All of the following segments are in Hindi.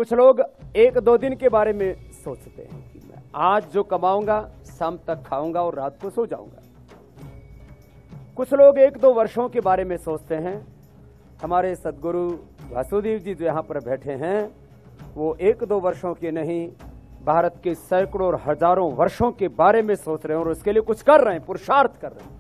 कुछ लोग एक दो दिन के बारे में सोचते हैं कि मैं आज जो कमाऊंगा शाम तक खाऊंगा और रात को सो जाऊंगा। कुछ लोग एक दो वर्षों के बारे में सोचते हैं। हमारे सदगुरु वासुदेव जी जो यहाँ पर बैठे हैं वो एक दो वर्षों के नहीं, भारत के सैकड़ों और हजारों वर्षों के बारे में सोच रहे हैं और उसके लिए कुछ कर रहे हैं, पुरुषार्थ कर रहे हैं।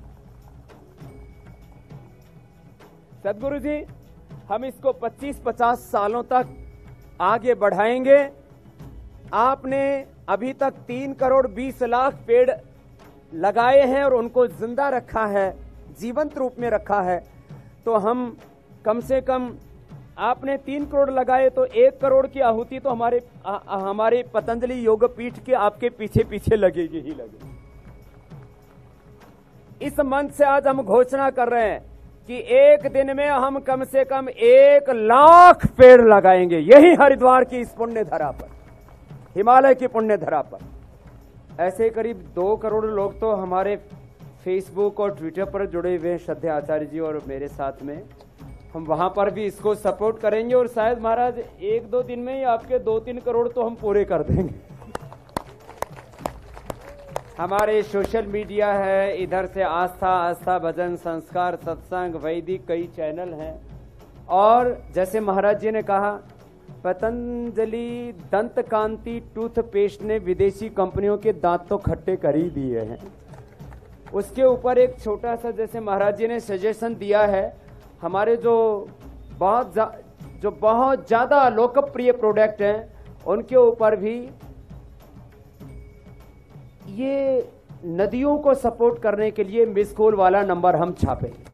सदगुरु जी, हम इसको 25-50 सालों तक आगे बढ़ाएंगे। आपने अभी तक 3 करोड़ 20 लाख पेड़ लगाए हैं और उनको जिंदा रखा है, जीवंत रूप में रखा है। तो हम कम से कम, आपने 3 करोड़ लगाए तो 1 करोड़ की आहुति तो हमारे पतंजलि योग पीठ के आपके पीछे पीछे लगेगी ही लगेगी। इस मंच से आज हम घोषणा कर रहे हैं कि एक दिन में हम कम से कम 1 लाख पेड़ लगाएंगे, यही हरिद्वार की इस पुण्य धरा पर, हिमालय की पुण्य धरा पर। ऐसे करीब 2 करोड़ लोग तो हमारे फेसबुक और ट्विटर पर जुड़े हुए हैं, श्रद्धेय आचार्य जी और मेरे साथ में। हम वहां पर भी इसको सपोर्ट करेंगे और शायद महाराज 1-2 दिन में ही आपके 2-3 करोड़ तो हम पूरे कर देंगे। हमारे सोशल मीडिया है, इधर से आस्था भजन संस्कार सत्संग वैदिक कई चैनल हैं। और जैसे महाराज जी ने कहा, पतंजलि दंत कांति टूथपेस्ट ने विदेशी कंपनियों के दांत तो खट्टे कर ही दिए हैं। उसके ऊपर एक छोटा सा, जैसे महाराज जी ने सजेशन दिया है, हमारे जो बहुत ज्यादा लोकप्रिय प्रोडक्ट हैं उनके ऊपर भी ये नदियों को सपोर्ट करने के लिए मिस कॉल वाला नंबर हम छापेंगे।